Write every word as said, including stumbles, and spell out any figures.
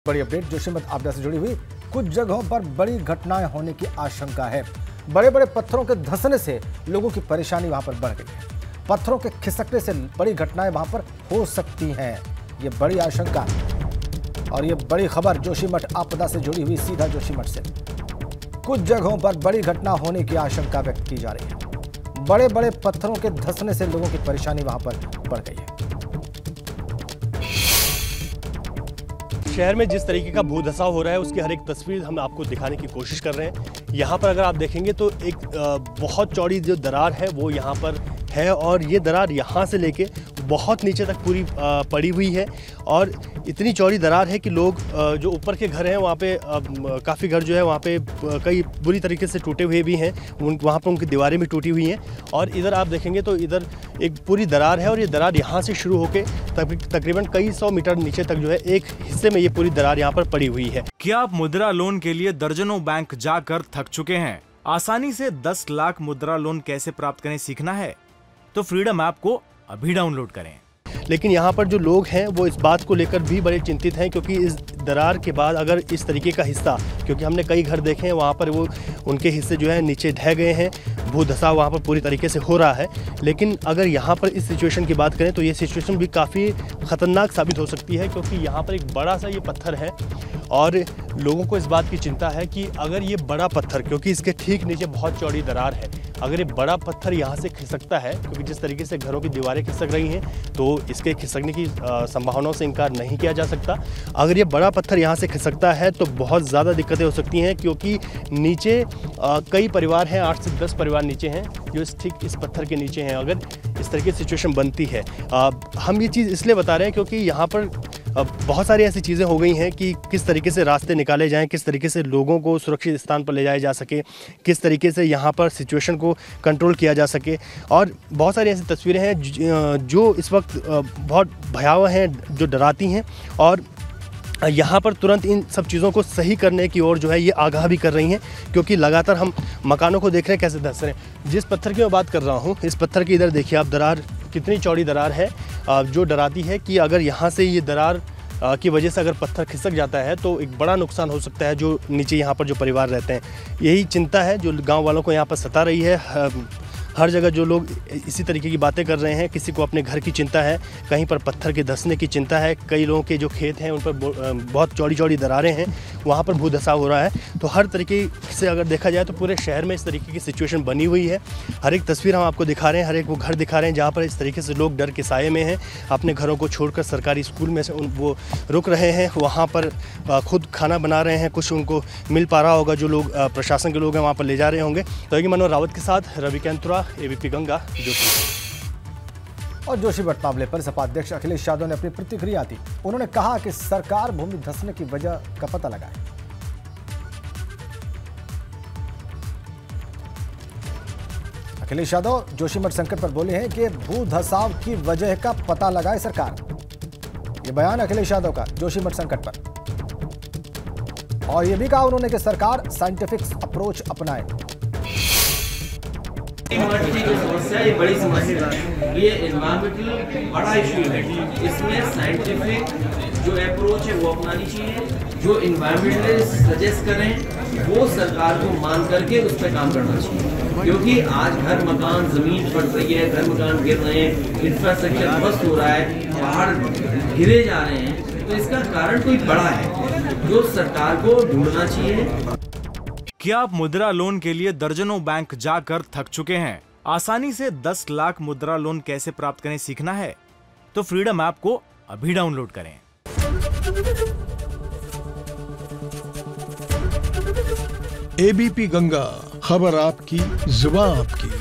बड़ी अपडेट जोशीमठ आपदा से जुड़ी हुई। कुछ जगहों पर बड़ी घटनाएं होने की आशंका है। बड़े बड़े पत्थरों के धंसने से लोगों की परेशानी वहां पर बढ़ गई है। पत्थरों के खिसकने से बड़ी घटनाएं वहां पर हो सकती हैं, ये बड़ी आशंका और ये बड़ी खबर जोशीमठ आपदा से जुड़ी हुई। सीधा जोशीमठ से कुछ जगहों पर बड़ी घटना होने की आशंका व्यक्त की जा रही है। बड़े बड़े पत्थरों के धंसने से लोगों की परेशानी वहां पर बढ़ गई है। शहर में जिस तरीके का भूधसाव हो रहा है उसकी हर एक तस्वीर हम आपको दिखाने की कोशिश कर रहे हैं। यहाँ पर अगर आप देखेंगे तो एक बहुत चौड़ी जो दरार है वो यहाँ पर है और ये दरार यहाँ से लेके बहुत नीचे तक पूरी पड़ी हुई है और इतनी चौड़ी दरार है कि लोग जो ऊपर के घर हैं वहाँ पे काफ़ी घर जो है वहाँ पे कई बुरी तरीके से टूटे हुए भी हैं, उन वहाँ पर उनकी दीवारें भी टूटी हुई हैं। और इधर आप देखेंगे तो इधर एक पूरी दरार है और ये दरार यहाँ से शुरू होकर तक, तकरीबन कई सौ मीटर नीचे तक जो है एक हिस्से में ये पूरी दरार यहाँ पर पड़ी हुई है। क्या आप मुद्रा लोन के लिए दर्जनों बैंक जाकर थक चुके हैं? आसानी से दस लाख मुद्रा लोन कैसे प्राप्त करें सीखना है तो फ्रीडम ऐप को अभी डाउनलोड करें। लेकिन यहाँ पर जो लोग हैं वो इस बात को लेकर भी बड़े चिंतित हैं क्योंकि इस दरार के बाद अगर इस तरीके का हिस्सा, क्योंकि हमने कई घर देखे हैं वहाँ पर वो उनके हिस्से जो है नीचे ढह गए हैं, भूधसाव वहाँ पर पूरी तरीके से हो रहा है। लेकिन अगर यहाँ पर इस सिचुएशन की बात करें तो ये सिचुएशन भी काफ़ी ख़तरनाक साबित हो सकती है क्योंकि यहाँ पर एक बड़ा सा ये पत्थर है और लोगों को इस बात की चिंता है कि अगर ये बड़ा पत्थर, क्योंकि इसके ठीक नीचे बहुत चौड़ी दरार है, अगर ये बड़ा पत्थर यहाँ से खिसकता है, क्योंकि जिस तरीके से घरों की दीवारें खिसक रही हैं तो इसके खिसकने की संभावनाओं से इनकार नहीं किया जा सकता। अगर ये बड़ा पत्थर यहाँ से खिसकता है तो बहुत ज़्यादा दिक्कतें हो सकती हैं क्योंकि नीचे आ, कई परिवार हैं, आठ से दस परिवार नीचे हैं जो इस ठीक इस पत्थर के नीचे हैं। अगर इस तरह की सिचुएशन बनती है, आ, हम ये चीज़ इसलिए बता रहे हैं क्योंकि यहाँ पर अब बहुत सारी ऐसी चीज़ें हो गई हैं कि किस तरीके से रास्ते निकाले जाएं, किस तरीके से लोगों को सुरक्षित स्थान पर ले जाया जा सके, किस तरीके से यहाँ पर सिचुएशन को कंट्रोल किया जा सके। और बहुत सारी ऐसी तस्वीरें हैं जो इस वक्त बहुत भयावह हैं, जो डराती हैं और यहाँ पर तुरंत इन सब चीज़ों को सही करने की ओर जो है ये आगाह भी कर रही हैं क्योंकि लगातार हम मकानों को देख रहे हैं कैसे धंस रहे हैं। जिस पत्थर की मैं बात कर रहा हूँ, इस पत्थर की इधर देखिए आप, दरार कितनी चौड़ी दरार है जो डराती है कि अगर यहाँ से ये दरार की वजह से अगर पत्थर खिसक जाता है तो एक बड़ा नुकसान हो सकता है जो नीचे यहाँ पर जो परिवार रहते हैं। यही चिंता है जो गाँव वालों को यहाँ पर सता रही है। हर जगह जो लोग इसी तरीके की बातें कर रहे हैं, किसी को अपने घर की चिंता है, कहीं पर पत्थर के धंसने की चिंता है, कई लोगों के जो खेत हैं उन पर बहुत चौड़ी चौड़ी दरारें हैं, वहाँ पर भूधसाव हो रहा है। तो हर तरीके से अगर देखा जाए तो पूरे शहर में इस तरीके की सिचुएशन बनी हुई है। हर एक तस्वीर हम आपको दिखा रहे हैं, हर एक वो घर दिखा रहे हैं जहाँ पर इस तरीके से लोग डर के साये में हैं, अपने घरों को छोड़कर सरकारी स्कूल में से वो रुक रहे हैं, वहाँ पर खुद खाना बना रहे हैं, कुछ उनको मिल पा रहा होगा, जो लोग प्रशासन के लोग हैं वहाँ पर ले जा रहे होंगे। तो मनोहर रावत के साथ रवि कैंतुरा, एबीपी गंगा, जोशीमठ। और जोशीमठ मामले पर सपा अध्यक्ष अखिलेश यादव ने अपनी प्रतिक्रिया दी। उन्होंने कहा कि सरकार भूमि धंसने की वजह का पता लगाए। अखिलेश यादव जोशीमठ संकट पर बोले हैं कि भूधसाव की वजह का पता लगाए सरकार। ये बयान अखिलेश यादव का जोशीमठ संकट पर। और यह भी कहा उन्होंने कि सरकार साइंटिफिक अप्रोच अपनाए। की जो समस्या है ये बड़ी समस्या है, ये एनवायरमेंटल बड़ा इशू है। इसमें साइंटिफिक जो अप्रोच है वो अपनानी चाहिए। जो एनवायरमेंटलिस्ट सजेस्ट करें वो सरकार को मान करके उस पर काम करना चाहिए क्योंकि आज घर मकान जमीन फट रही है, घर मकान गिर रहे हैं, इंफ्रास्ट्रक्चर ध्वस्त हो रहा है, पहाड़ गिरे जा रहे हैं। तो इसका कारण कोई बड़ा है जो सरकार को ढूंढना चाहिए। क्या आप मुद्रा लोन के लिए दर्जनों बैंक जाकर थक चुके हैं? आसानी से दस लाख मुद्रा लोन कैसे प्राप्त करें सीखना है तो फ्रीडम ऐप को अभी डाउनलोड करें। एबीपी गंगा, खबर आपकी, जुबान आपकी।